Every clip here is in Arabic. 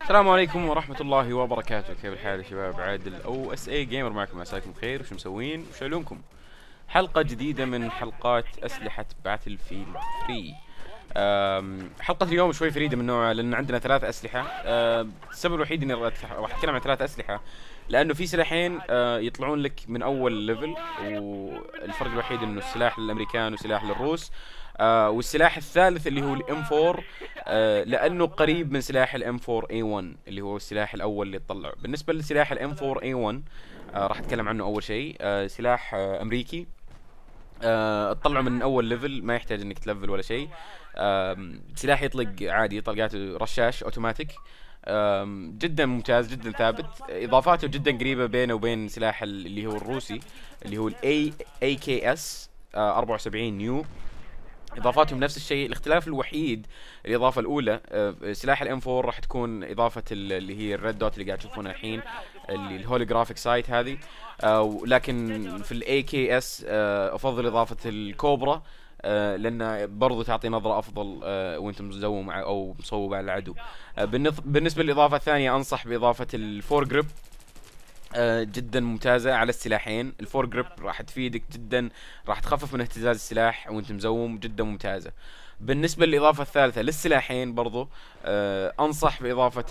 السلام عليكم ورحمة الله وبركاته. كيف الحال يا شباب؟ عادل او اس اي جيمر معكم، عساكم بخير. وش مسوين؟ وش علومكم؟ حلقة جديدة من حلقات أسلحة باتل فيلد 3. حلقة اليوم شوي فريدة من نوعها، لأن عندنا 3 أسلحة. السبب الوحيد إني راح أتكلم عن 3 أسلحة لأنه في سلاحين يطلعون لك من أول ليفل، والفرق الوحيد إنه السلاح للأمريكان وسلاح للروس. والسلاح الثالث اللي هو الام 4، لانه قريب من سلاح الام 4 اي 1 اللي هو السلاح الاول اللي طلعه. بالنسبه لسلاح الام 4 اي 1 راح اتكلم عنه اول شيء. سلاح امريكي، تطلعه من اول ليفل، ما يحتاج انك تلفل ولا شيء. سلاح يطلق عادي، طلقاته رشاش اوتوماتيك. جدا ممتاز، جدا ثابت. اضافاته جدا قريبه بينه وبين سلاح اللي هو الروسي اللي هو الاي كي اس 74 نيو. اضافاتهم نفس الشيء. الاختلاف الوحيد الاضافه الاولى، سلاح الام 4 راح تكون اضافه اللي هي الريد دوت اللي قاعد تشوفونها الحين، اللي الهولوجرافيك سايت هذه. لكن في الاي كي اس افضل اضافه الكوبرا، لان برضو تعطي نظره افضل وانت مزوم او مصوب على العدو. بالنسبه للاضافه الثانيه، انصح باضافه الفور جريب. جدا ممتازة على السلاحين. الفور جريب راح تفيدك جدا، راح تخفف من اهتزاز السلاح وانت مزوم، جدا ممتازة. بالنسبة للإضافة الثالثة للسلاحين برضو، أنصح بإضافة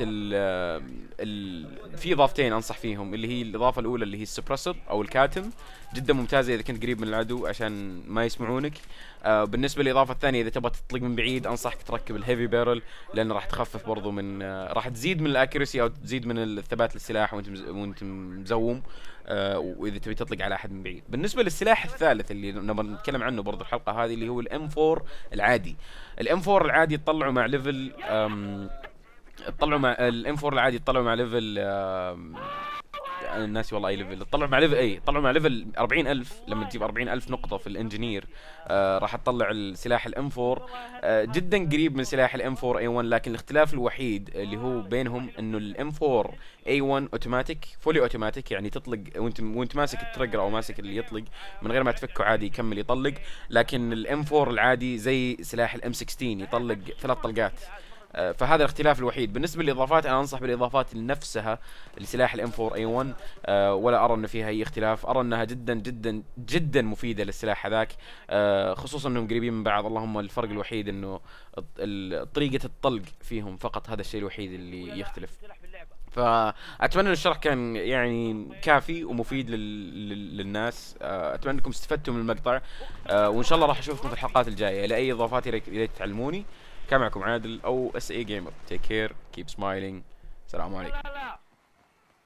في إضافتين أنصح فيهم، اللي هي الإضافة الأولى اللي هي السبرسر أو الكاتم، جدا ممتازة إذا كنت قريب من العدو عشان ما يسمعونك. بالنسبة للإضافة الثانية، إذا تبغى تطلق من بعيد، أنصحك تركب الهيفي بيرل، لأنه راح تخفف برضو من راح تزيد من الأكيرسي أو تزيد من الثبات للسلاح وأنت مزوم. واذا تبي تطلق على احد من بعيد. بالنسبه للسلاح الثالث اللي نبغى نتكلم عنه برضو الحلقه هذه، اللي هو الام 4 العادي. الام 4 العادي يطلعوا مع ليفل تطلعوا مع الام 4 العادي يطلعوا مع ليفل الناس والله اي ليفل طلعوا مع ليفل، طلعوا مع ليفل 40000. لما تجيب 40000 نقطة في الانجينير راح تطلع السلاح الام 4. جدا قريب من سلاح الام 4 اي 1، لكن الاختلاف الوحيد اللي هو بينهم انه الام 4 اي 1 اوتوماتيك، فولي اوتوماتيك، يعني تطلق وانت ماسك التريجر او ماسك اللي يطلق من غير ما تفكه، عادي يكمل يطلق. لكن الام 4 العادي زي سلاح الام 16 يطلق 3 طلقات. فهذا الاختلاف الوحيد. بالنسبه للاضافات، انا انصح بالاضافات نفسها لسلاح الام 4 اي 1. ولا ارى ان فيها اي اختلاف، ارى انها جدا جدا جدا مفيده للسلاح هذاك. خصوصا انهم قريبين من بعض، اللهم الفرق الوحيد انه طريقه الطلق فيهم فقط، هذا الشيء الوحيد اللي يختلف. فاتمنى ان الشرح كان يعني كافي ومفيد للناس. اتمنى انكم استفدتوا من المقطع. وان شاء الله راح اشوفكم في الحلقات الجايه. لاي اضافات يا ريت تعلموني. كان معكم عادل او اس اي جيمر. تيك كير، كيب سمايلينج. السلام عليكم.